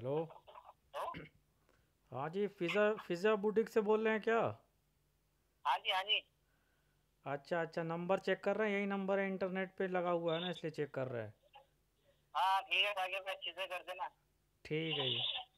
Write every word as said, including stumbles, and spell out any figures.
Hello. Hello. हाँ जी, फिज़ा फिज़ा boutique से बोल रहे हैं क्या? हाँ जी, हाँ जी। अच्छा अच्छा, नंबर चेक कर रहे हैं, यही नंबर है, इंटरनेट पे लगा हुआ है ना, इसलिए चेक कर रहे हैं। हाँ ठीक है, ताकि मैं अच्छे से कर देना। ठीक है जी।